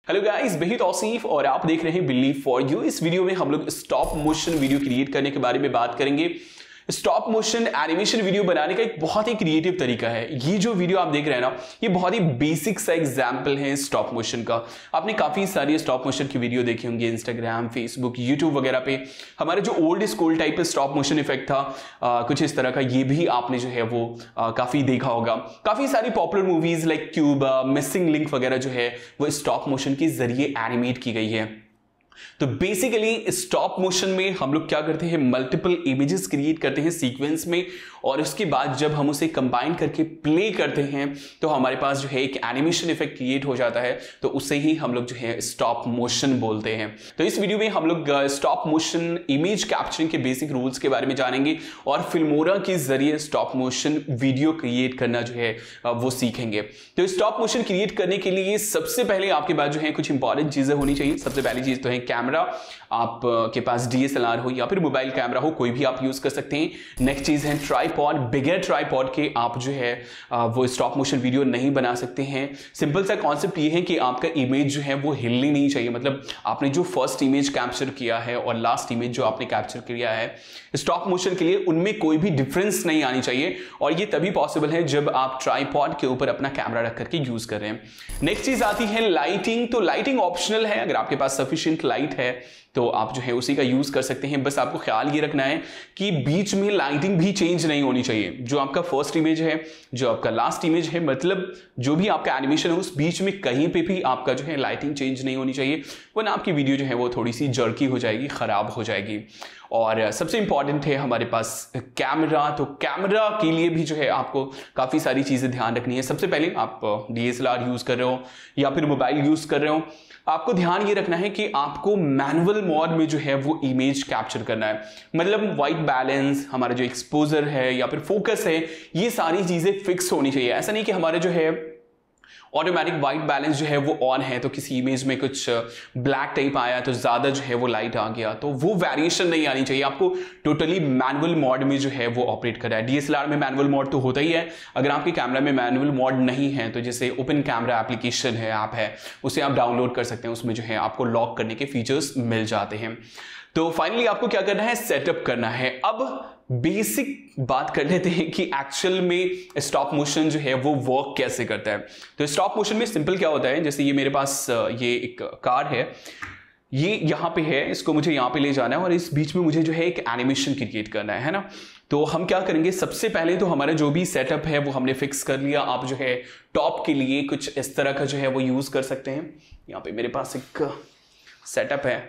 Hello guys, Waheed Tausif और आप देख रहे हैं बिलीव फॉर यू। इस वीडियो में हम लोग स्टॉप मोशन वीडियो क्रिएट करने के बारे में बात करेंगे। स्टॉप मोशन एनिमेशन वीडियो बनाने का एक बहुत ही क्रिएटिव तरीका है। ये जो वीडियो आप देख रहे हैं ना, ये बहुत ही बेसिक सा एग्जाम्पल है स्टॉप मोशन का। आपने काफी सारी स्टॉप मोशन की वीडियो देखी होंगी इंस्टाग्राम, फेसबुक, यूट्यूब वगैरह पे। हमारे जो old school type stop motion effect था कुछ इस तरह का, ये भी आपने जो है वो काफी देखा होगा। काफी सारी popular movies like cube, missing link वगैरह जो है वो स्टॉप मोशन के जरिए एनिमेट की गई है। तो बेसिकली स्टॉप मोशन में हम लोग क्या करते हैं, मल्टीपल इमेजेस क्रिएट करते हैं सीक्वेंस में, और उसके बाद जब हम उसे कंबाइन करके प्ले करते हैं तो हमारे पास जो है एक एनिमेशन इफेक्ट क्रिएट हो जाता है। तो उसे ही हम लोग जो है स्टॉप मोशन बोलते हैं। तो इस वीडियो में हम लोग स्टॉप मोशन इमेज कैप्चरिंग के बेसिक रूल्स के बारे में जानेंगे और फिल्मोरा के जरिए स्टॉप मोशन वीडियो क्रिएट करना जो है वो सीखेंगे। तो स्टॉप मोशन क्रिएट करने के लिए सबसे पहले आपके पास जो है कुछ इंपॉर्टेंट चीजें होनी चाहिए। सबसे पहली चीज तो है कैमरा। आप के पास DSLR हो या फिर मोबाइल कैमरा हो, कोई भी आप यूज कर सकते हैं। नेक्स्ट चीज है ट्राइपॉड। बिगर ट्राइपॉड के आप जो है वो स्टॉप मोशन वीडियो नहीं बना सकते हैं। सिंपल सा कॉन्सेप्ट ये है कि आपका इमेज जो है वो हिलनी नहीं चाहिए। मतलब आपने जो फर्स्ट इमेज कैप्चर किया है और लास्ट इमेज जो आपने कैप्चर किया है स्टॉप मोशन के लिए, उनमें कोई भी डिफरेंस नहीं आनी चाहिए। और ये तभी पॉसिबल है जब आप ट्राइपॉड के ऊपर अपना कैमरा रख करके यूज कर रहे हैं। नेक्स्ट चीज आती है लाइटिंग। तो लाइटिंग ऑप्शनल है। अगर आपके पास सफिशिएंट लाइट है तो आप जो है उसी का यूज कर सकते हैं। बस आपको ख्याल ये रखना है कि बीच में लाइटिंग भी चेंज नहीं होनी चाहिए। जो आपका फर्स्ट इमेज है, जो आपका लास्ट इमेज है, मतलब जो भी आपका एनिमेशन है उस बीच में कहीं पे भी आपका जो है लाइटिंग चेंज नहीं होनी चाहिए, वरना आपकी वीडियो जो है वो थोड़ी सी जर्की हो जाएगी, खराब हो जाएगी। और सबसे इंपॉर्टेंट है हमारे पास कैमरा। तो कैमरा के लिए भी जो है आपको काफी सारी चीजें ध्यान रखनी है। सबसे पहले आप DSLR यूज कर रहे हो या फिर मोबाइल यूज कर रहे हो, आपको ध्यान ये रखना है कि आपको मैनुअल मोड में जो है वो इमेज कैप्चर करना है। मतलब वाइट बैलेंस, हमारा जो एक्सपोजर है या फिर फोकस है, ये सारी चीजें फिक्स होनी चाहिए। ऐसा नहीं कि हमारे जो है ऑटोमेटिक वाइट बैलेंस जो है वो ऑन है तो किसी इमेज में कुछ ब्लैक टाइप आया तो ज्यादा जो है वो लाइट आ गया, तो वो वेरिएशन नहीं आनी चाहिए। आपको टोटली मैनुअल मोड में जो है वो ऑपरेट करना है। DSLR में मैनुअल मोड तो होता ही है। अगर आपके कैमरा में मैनुअल मोड नहीं है तो जैसे ओपन कैमरा एप्लीकेशन है, ऐप है, उसे आप डाउनलोड कर सकते हैं। उसमें जो है आपको लॉक करने के फीचर्स मिल जाते हैं। तो फाइनली आपको क्या करना है, सेटअप करना है। अब बेसिक बात कर लेते हैं कि एक्चुअल में स्टॉप मोशन जो है वो वर्क कैसे करता है। तो स्टॉप मोशन में सिंपल क्या होता है, जैसे ये मेरे पास ये एक कार है, ये यहाँ पे है, इसको मुझे यहाँ पे ले जाना है और इस बीच में मुझे जो है एक एनिमेशन क्रिएट करना है ना। तो हम क्या करेंगे, सबसे पहले तो हमारा जो भी सेटअप है वो हमने फिक्स कर लिया। आप जो है टॉप के लिए कुछ इस तरह का जो है वो यूज कर सकते हैं। यहाँ पे मेरे पास एक सेटअप है,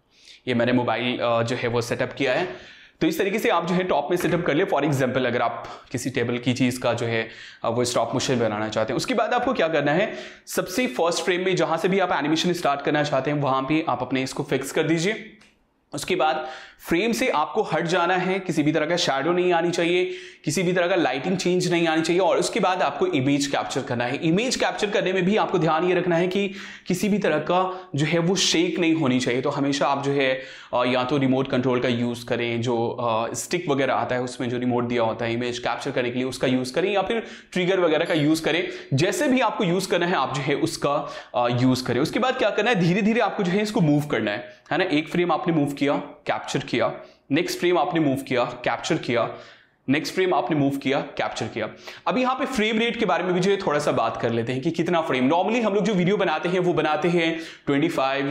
ये मैंने मोबाइल जो है वो सेटअप किया है। तो इस तरीके से आप जो है टॉप में सेटअप कर ले। फॉर एग्जांपल अगर आप किसी टेबल की चीज का जो है वो स्टॉप मोशन बनाना चाहते हैं, उसके बाद आपको क्या करना है, सबसे फर्स्ट फ्रेम में जहां से भी आप एनिमेशन स्टार्ट करना चाहते हैं वहां पे आप अपने इसको फिक्स कर दीजिए। उसके बाद फ्रेम से आपको हट जाना है, किसी भी तरह का शैडो नहीं आनी चाहिए, किसी भी तरह का लाइटिंग चेंज नहीं आनी चाहिए। और उसके बाद आपको इमेज कैप्चर करना है। इमेज कैप्चर करने में भी आपको ध्यान ये रखना है कि किसी भी तरह का जो है वो शेक नहीं होनी चाहिए। तो हमेशा आप जो है या तो रिमोट कंट्रोल का यूज करें, जो स्टिक वगैरह आता है उसमें जो रिमोट दिया होता है इमेज कैप्चर करने के लिए, उसका यूज करें, या फिर ट्रिगर वगैरह का यूज करें। जैसे भी आपको यूज करना है आप जो है उसका यूज करें। उसके बाद क्या करना है, धीरे धीरे आपको जो है इसको मूव करना है ना। एक फ्रेम आपने मूव किया, कैप्चर किया, नेक्स्ट फ्रेम आपने मूव किया, कैप्चर किया, नेक्स्ट फ्रेम आपने मूव किया, कैप्चर किया। अब यहां पे फ्रेम रेट के बारे में भी जो है थोड़ा सा बात कर लेते हैं कि कितना फ्रेम। नॉर्मली हम लोग जो वीडियो बनाते हैं वो बनाते हैं 25,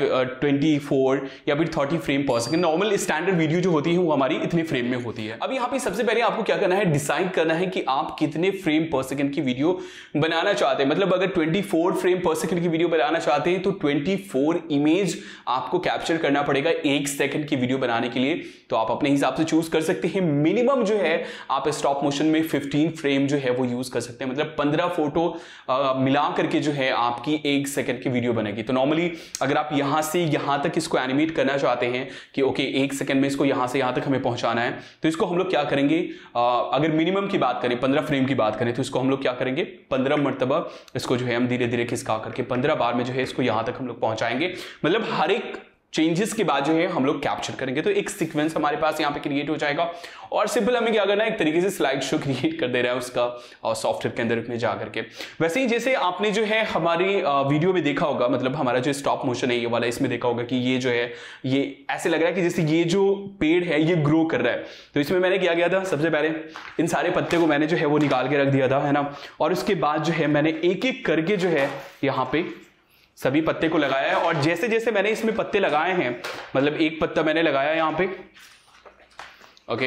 24 या फिर 30 फ्रेम पर सेकंड। नॉर्मल स्टैंडर्ड वीडियो जो होती है वो हमारी इतने फ्रेम में होती है। अब यहाँ पे सबसे पहले आपको क्या करना है, डिसाइड करना है कि आप कितने फ्रेम पर सेकंड की वीडियो बनाना चाहते हैं। मतलब अगर 24 फ्रेम पर सेकंड की वीडियो बनाना चाहते हैं तो 24 इमेज आपको कैप्चर करना पड़ेगा 1 सेकंड की वीडियो बनाने के लिए। तो आप अपने हिसाब से चूज कर सकते हैं। मिनिमम जो है आप स्टॉप मोशन में 15 फ्रेम जो है वो यूज कर सकते हैं। मतलब 15 फोटो मिला करके जो है आपकी 1 सेकंड की वीडियो बनेगी। तो नॉर्मली अगर आप यहां से यहां तक इसको एनिमेट करना चाहते हैं कि ओके 1 सेकंड में इसको यहां से यहां तक हमें पहुंचाना है, तो इसको हम लोग क्या करेंगे, अगर मिनिमम की बात करें, 15 फ्रेम की बात करें, तो इसको हम लोग क्या करेंगे, 15 मरतबा इसको जो है हम धीरे धीरे खिसका करके 15 बार में जो है इसको यहां तक हम लोग पहुंचाएंगे। मतलब हर एक चेंजेस के बाद जो है हम लोग कैप्चर करेंगे। तो एक सीक्वेंस हमारे पास यहाँ पे क्रिएट हो जाएगा और सिंपल हमें क्या करना है, एक तरीके से स्लाइड शो क्रिएट कर दे रहा है उसका और सॉफ्टवेयर के अंदर में जा करके। वैसे ही जैसे आपने जो है हमारी वीडियो में देखा होगा, मतलब हमारा जो स्टॉप मोशन है ये वाला, इसमें देखा होगा कि ये जो है ये ऐसे लग रहा है कि जैसे ये जो पेड़ है ये ग्रो कर रहा है। तो इसमें मैंने क्या किया था, सबसे पहले इन सारे पत्ते को मैंने जो है वो निकाल के रख दिया था, है ना। और उसके बाद जो है मैंने एक एक करके जो है यहाँ पे सभी पत्ते को लगाया है। और जैसे जैसे मैंने इसमें पत्ते लगाए हैं, मतलब एक पत्ता मैंने लगाया यहाँ पे, ओके,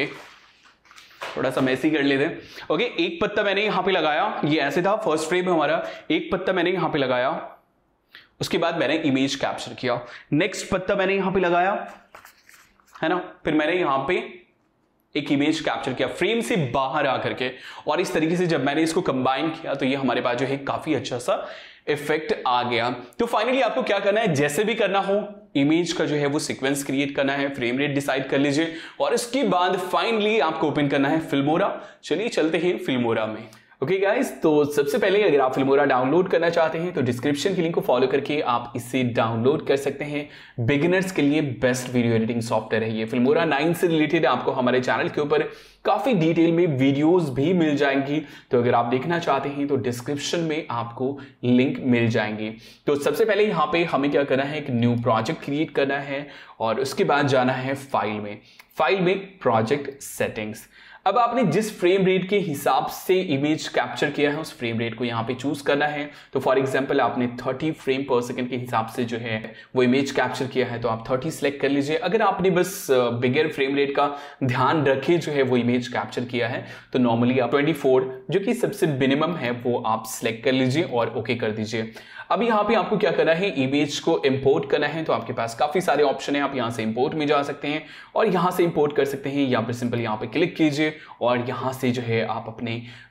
थोड़ा सा मैसी कर लेते हैं। ओके, एक पत्ता मैंने यहाँ पे लगाया, ये ऐसे था फर्स्ट फ्रेम हमारा, एक पत्ता मैंने यहाँ पे लगाया, उसके बाद मैंने इमेज कैप्चर किया, नेक्स्ट पत्ता मैंने यहाँ पे लगाया, है ना, फिर मैंने यहाँ पे एक इमेज कैप्चर किया फ्रेम से बाहर आकर के। और इस तरीके से जब मैंने इसको कंबाइन किया तो ये हमारे पास जो है काफी अच्छा सा इफेक्ट आ गया। तो फाइनली आपको क्या करना है, जैसे भी करना हो इमेज का जो है वो सीक्वेंस क्रिएट करना है, फ्रेम रेट डिसाइड कर लीजिए और इसके बाद फाइनली आपको ओपन करना है फिल्मोरा। चलिए चलते हैं फिल्मोरा में। ओके गाइस, तो सबसे पहले अगर आप फिल्मोरा डाउनलोड करना चाहते हैं तो डिस्क्रिप्शन की लिंक को फॉलो करके आप इसे डाउनलोड कर सकते हैं। बिगिनर्स के लिए बेस्ट वीडियो एडिटिंग सॉफ्टवेयर है ये। फिल्मोरा 9 से रिलेटेड आपको हमारे चैनल के ऊपर काफी डिटेल में वीडियोस भी मिल जाएंगी, तो अगर आप देखना चाहते हैं तो डिस्क्रिप्शन में आपको लिंक मिल जाएंगी। तो सबसे पहले यहाँ पे हमें क्या करना है, एक न्यू प्रोजेक्ट क्रिएट करना है और उसके बाद जाना है फाइल में प्रोजेक्ट सेटिंग्स। अब आपने जिस फ्रेम रेट के हिसाब से इमेज कैप्चर किया है उस फ्रेम रेट को यहाँ पे चूज करना है। तो फॉर एग्जांपल आपने 30 फ्रेम पर सेकंड के हिसाब से जो है वो इमेज कैप्चर किया है तो आप 30 सेलेक्ट कर लीजिए। अगर आपने बस बिगर फ्रेम रेट का ध्यान रखे जो है वो इमेज कैप्चर किया है तो नॉर्मली आप 24 जो कि सबसे मिनिमम है वो आप सिलेक्ट कर लीजिए और ओके कर दीजिए। अब यहाँ पे आपको क्या करना है, इमेज को इंपोर्ट करना है। तो आपके पास काफी सारे ऑप्शन है, आप यहाँ से इंपोर्ट में जा सकते हैं और यहाँ से इंपोर्ट कर सकते हैं या फिर सिंपल यहाँ पे क्लिक कीजिए और यहाँ से जो है आप अपने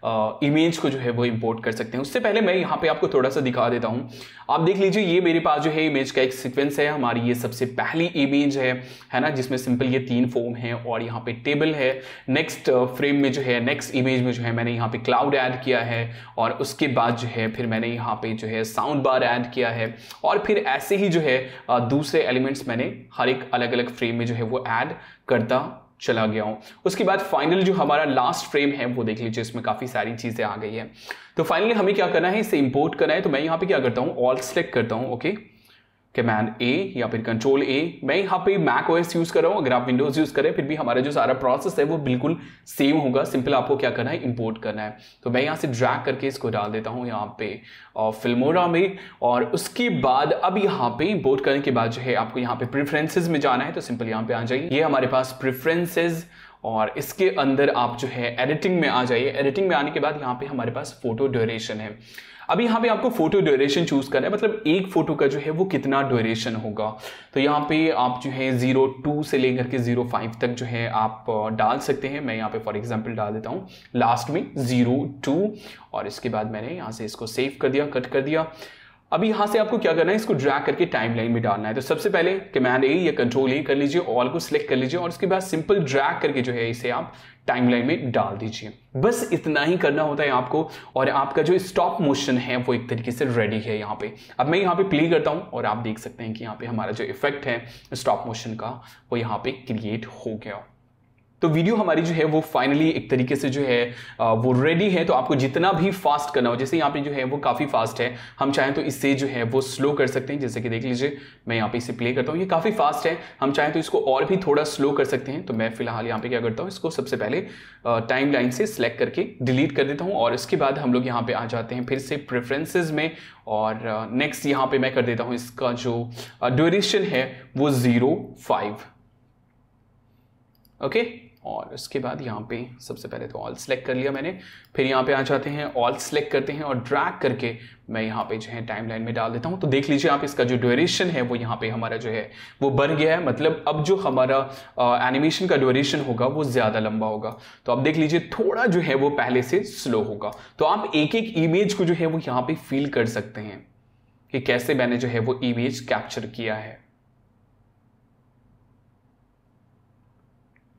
इमेज को जो है वो इंपोर्ट कर सकते हैं। उससे पहले मैं यहाँ पे आपको थोड़ा सा दिखा देता हूँ। आप देख लीजिए ये मेरे पास जो है इमेज का एक सीक्वेंस है, हमारी ये सबसे पहली इमेज है ना, जिसमें सिंपल ये 3 फॉर्म है और यहाँ पे टेबल है। नेक्स्ट फ्रेम में जो है, नेक्स्ट इमेज में जो है मैंने यहाँ पे क्लाउड ऐड किया है और उसके बाद जो है फिर मैंने यहाँ पे जो है साउंड बार ऐड किया है और फिर ऐसे ही जो है दूसरे एलिमेंट्स मैंने हर एक अलग अलग फ्रेम में जो है वो ऐड करता चला गया हूं। उसके बाद फाइनल जो हमारा लास्ट फ्रेम है वो देख लीजिए, इसमें काफी सारी चीजें आ गई है। तो फाइनली हमें क्या करना है, इसे इंपोर्ट करना है। तो मैं यहाँ पे क्या करता हूँ, ऑल सेलेक्ट करता हूँ, ओके, कमांड ए या फिर कंट्रोल ए। मैं यहाँ पे मैक ओएस यूज कर रहा हूँ, अगर आप विंडोज यूज करें फिर भी हमारा जो सारा प्रोसेस है वो बिल्कुल सेम होगा। सिंपल आपको क्या करना है, इंपोर्ट करना है। तो मैं यहाँ से ड्रैग करके इसको डाल देता हूँ यहाँ पे फिल्मोरा में और उसके बाद अब यहाँ पे इंपोर्ट करने के बाद जो है आपको यहाँ पे प्रेफरेंसेस में जाना है। तो सिंपल यहाँ पे आ जाइए, ये हमारे पास प्रेफरेंसेस और इसके अंदर आप जो है एडिटिंग में आ जाइए। एडिटिंग में आने के बाद यहाँ पे हमारे पास फोटो ड्यूरेशन है। अभी यहाँ पे आपको फोटो ड्यूरेशन चूज करना है, मतलब एक फोटो का जो है वो कितना ड्यूरेशन होगा। तो यहाँ पे आप जो है 02 से लेकर के 05 तक जो है आप डाल सकते हैं। मैं यहाँ पे फॉर एग्जांपल डाल देता हूँ लास्ट में 02 और इसके बाद मैंने यहाँ से इसको सेव कर दिया, कट कर दिया। अभी यहाँ से आपको क्या करना है, इसको ड्रैग करके टाइमलाइन में डालना है। तो सबसे पहले कमांड ए या कंट्रोल ए कर लीजिए, ऑल को सिलेक्ट कर लीजिए और उसके बाद सिंपल ड्रैग करके जो है इसे आप टाइमलाइन में डाल दीजिए। बस इतना ही करना होता है आपको और आपका जो स्टॉप मोशन है वो एक तरीके से रेडी है यहाँ पे। अब मैं यहाँ पे प्ले करता हूँ और आप देख सकते हैं कि यहाँ पे हमारा जो इफेक्ट है स्टॉप मोशन का वो यहाँ पे क्रिएट हो गया। तो वीडियो हमारी जो है वो फाइनली एक तरीके से जो है वो रेडी है। तो आपको जितना भी फास्ट करना हो, जैसे यहाँ पे जो है वो काफ़ी फास्ट है, हम चाहें तो इससे जो है वो स्लो कर सकते हैं। जैसे कि देख लीजिए मैं यहाँ पे इसे प्ले करता हूँ, ये काफ़ी फास्ट है, हम चाहें तो इसको और भी थोड़ा स्लो कर सकते हैं। तो मैं फिलहाल यहाँ पे क्या करता हूँ, इसको सबसे पहले टाइम लाइन से सिलेक्ट करके डिलीट कर देता हूँ और इसके बाद हम लोग यहाँ पे आ जाते हैं फिर से प्रेफरेंसेज में और नेक्स्ट यहाँ पे मैं कर देता हूँ इसका जो ड्यूरेशन है वो 05, ओके। और उसके बाद यहाँ पे सबसे पहले तो ऑल सेलेक्ट कर लिया मैंने, फिर यहाँ पे आ जाते हैं ऑल सेलेक्ट करते हैं और ड्रैग करके मैं यहाँ पे जो है टाइमलाइन में डाल देता हूँ। तो देख लीजिए आप, इसका जो ड्यूरेशन है वो यहाँ पे हमारा जो है वो बढ़ गया है, मतलब अब जो हमारा एनिमेशन का ड्यूरेशन होगा वो ज़्यादा लंबा होगा। तो आप देख लीजिए थोड़ा जो है वो पहले से स्लो होगा। तो आप एक एक इमेज को जो है वो यहाँ पे फील कर सकते हैं कि कैसे मैंने जो है वो इमेज कैप्चर किया है।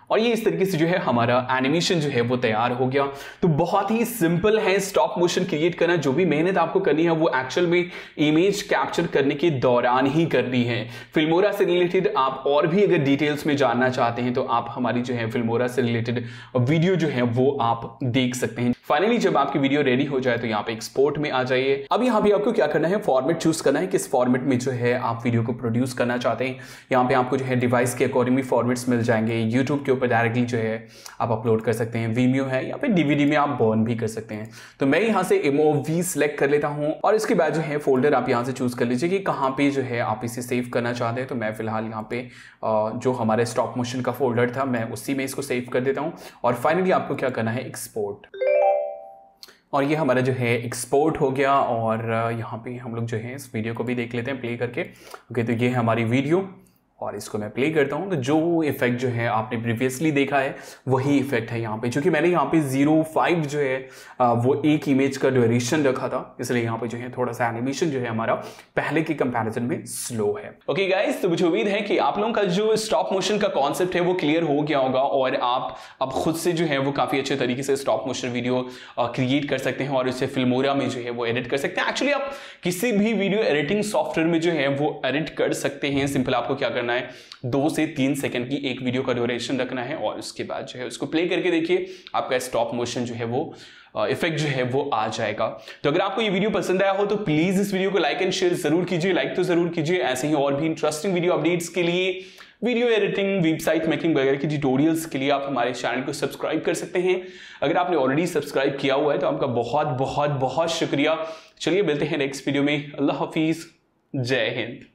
और ये इस तरीके से जो है हमारा एनिमेशन जो है वो तैयार हो गया। तो बहुत ही सिंपल है स्टॉप मोशन क्रिएट करना। जो भी मेहनत आपको करनी है वो एक्चुअल में इमेज कैप्चर करने के दौरान ही करनी है। फिल्मोरा से रिलेटेड आप और भी अगर डिटेल्स में जानना चाहते हैं तो आप हमारी जो है फिल्मोरा से रिलेटेड वीडियो जो है वो आप देख सकते हैं। फाइनली जब आपकी वीडियो रेडी हो जाए तो यहाँ पे एक्सपोर्ट में आ जाइए। अब यहाँ पे आपको क्या करना है, फॉर्मेट चूज करना है, किस फॉर्मेट में जो है आप वीडियो को प्रोड्यूस करना चाहते हैं। यहाँ पे आपको जो है डिवाइस के अकॉर्डिंग भी फॉर्मेट्स मिल जाएंगे। यूट्यूब के ऊपर डायरेक्टली जो है आप अपलोड कर सकते हैं, वीमियो है या फिर डीवीडी में आप बर्न भी कर सकते हैं। तो मैं यहाँ से MOV सिलेक्ट कर लेता हूँ और इसके बाद जो है फोल्डर आप यहाँ से चूज कर लीजिए कि कहाँ पे जो है आप इसे सेव करना चाहते हैं। तो मैं फिलहाल यहाँ पे जो हमारे स्टॉप मोशन का फोल्डर था मैं उसी में इसको सेव कर देता हूँ। और फाइनली आपको क्या करना है, एक्सपोर्ट। और ये हमारा जो है एक्सपोर्ट हो गया। और यहाँ पे हम लोग जो है इस वीडियो को भी देख लेते हैं प्ले करके। ओके, तो ये है हमारी वीडियो और इसको मैं प्ले करता हूँ। तो जो इफेक्ट जो है आपने प्रीवियसली देखा है वही इफेक्ट है यहाँ पे, क्योंकि मैंने यहाँ पे 0.5 जो है वो एक इमेज का ड्यूरेशन रखा था, इसलिए यहाँ पे जो है थोड़ा सा एनिमेशन जो है हमारा पहले के कंपैरिजन में स्लो है। ओके गाइस, तो मुझे उम्मीद है कि आप लोगों का जो स्टॉप मोशन का कॉन्सेप्ट है वो क्लियर हो गया होगा और आप अब खुद से जो है वो काफी अच्छे तरीके से स्टॉप मोशन वीडियो क्रिएट कर सकते हैं और इसे फिल्मोरा में जो है वो एडिट कर सकते हैं। एक्चुअली आप किसी भी वीडियो एडिटिंग सॉफ्टवेयर में जो है वो एडिट कर सकते हैं। सिंपल आपको क्या करना है, 2 से 3 सेकंड की एक वीडियो का ड्यूरेशन रखना है और उसके बाद जो है उसको प्ले करके देखिए, आपका स्टॉप मोशन जो है वो इफेक्ट जो है वो आ जाएगा। तो अगर आपको ये वीडियो पसंद आया हो तो प्लीज इस वीडियो को लाइक एंड शेयर जरूर कीजिए, लाइक तो जरूर कीजिए। ऐसे ही और भी इंटरेस्टिंग वीडियो अपडेट्स के लिए, वीडियो एडिटिंग, वेबसाइट मेकिंग वगैरह की ट्यूटोरियल्स के लिए आप हमारे चैनल को सब्सक्राइब कर सकते हैं। अगर आपने ऑलरेडी सब्सक्राइब किया हुआ है तो आपका बहुत बहुत बहुत शुक्रिया। चलिए मिलते हैं नेक्स्ट वीडियो में। अल्लाह हाफिज, जय हिंद।